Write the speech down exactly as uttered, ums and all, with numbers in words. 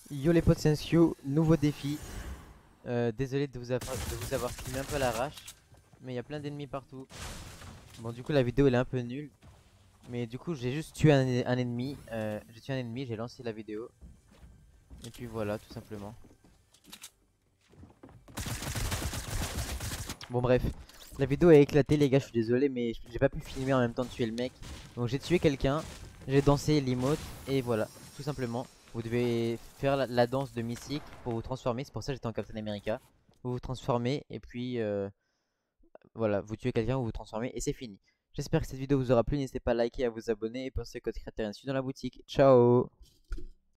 Yo les potes, c'est Q, nouveau défi. Euh, désolé de vous, avoir, de vous avoir filmé un peu à l'arrache, mais il y a plein d'ennemis partout. Bon, du coup, la vidéo elle est un peu nulle, mais du coup, j'ai juste tué un, un ennemi. Euh, j'ai tué un ennemi, j'ai lancé la vidéo, et puis voilà, tout simplement. Bon, bref, la vidéo a éclaté, les gars, je suis désolé, mais j'ai pas pu filmer en même temps de tuer le mec. Donc, j'ai tué quelqu'un, j'ai dansé l'emote, et voilà, tout simplement. Vous devez faire la, la danse de Mystique pour vous transformer, c'est pour ça que j'étais en Captain America. Vous vous transformez, et puis. Euh, Voilà, vous tuez quelqu'un, vous vous transformez et c'est fini. J'espère que cette vidéo vous aura plu. N'hésitez pas à liker, à vous abonner et pensez au code créateur ainsi dans la boutique. Ciao!